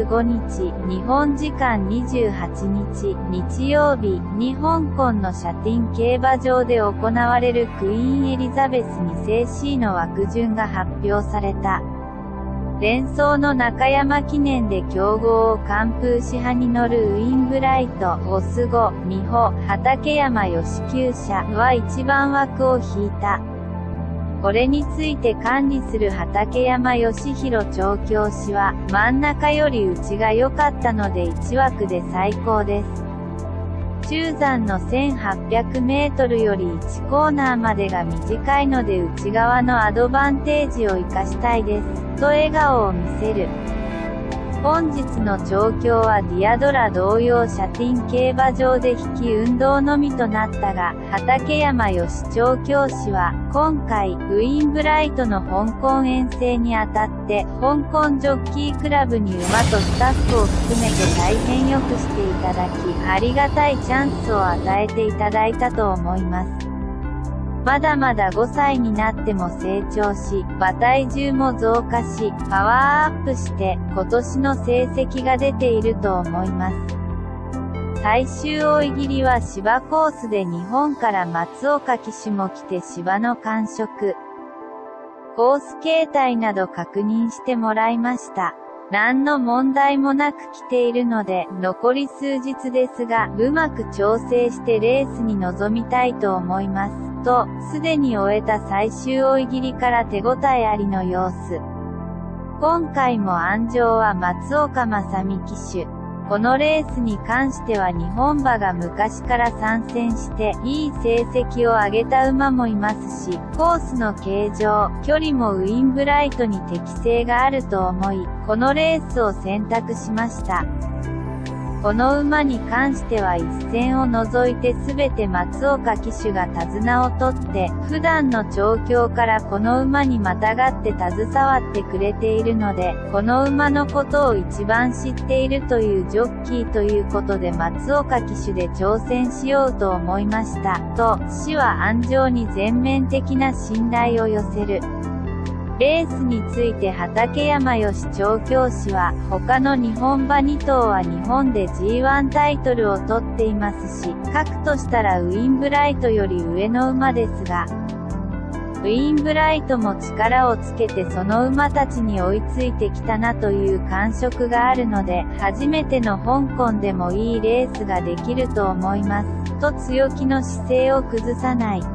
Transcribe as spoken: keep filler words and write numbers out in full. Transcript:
うごにち、日本時間にじゅうはちにち、日曜日に香港のシャティン競馬場で行われるクイーンエリザベスにせいシーの枠順が発表された。連走の中山記念で強豪を完封し派に乗るウィンブライト、オスご、美穂、畠山義厩舎はいちばん枠を引いた。これについて管理する畠山義弘調教師は、真ん中より内が良かったのでいちわくで最高です。中山のせんはっぴゃくメートルよりいちコーナーまでが短いので内側のアドバンテージを生かしたいです、と笑顔を見せる。本日の調教はディアドラ同様シャティン競馬場で引き運動のみとなったが、畠山義調教師は、今回、ウィンブライトの香港遠征にあたって、香港ジョッキークラブに馬とスタッフを含めて大変良くしていただき、ありがたいチャンスを与えていただいたと思います。まだまだごさいになっても成長し、馬体重も増加し、パワーアップして、今年の成績が出ていると思います。最終追い切りは芝コースで日本から松岡騎手も来て芝の感触。コース形態など確認してもらいました。何の問題もなく来ているので、残り数日ですが、うまく調整してレースに臨みたいと思います。と、すでに終えた最終追い切りから手応えありの様子。今回も安城は松岡正美騎手。このレースに関しては日本馬が昔から参戦して、いい成績を上げた馬もいますし、コースの形状、距離もウィンブライトに適性があると思い、このレースを選択しました。この馬に関しては一戦を除いてすべて松岡騎手が手綱を取って、普段の調教からこの馬にまたがって携わってくれているので、この馬のことを一番知っているというジョッキーということで松岡騎手で挑戦しようと思いました。と、騎手は安城に全面的な信頼を寄せる。レースについて畠山義調教師は、他の日本馬に頭は日本で ジーワン タイトルを取っていますし、核としたらウィンブライトより上の馬ですが、ウィンブライトも力をつけてその馬たちに追いついてきたなという感触があるので、初めての香港でもいいレースができると思います、と強気の姿勢を崩さない。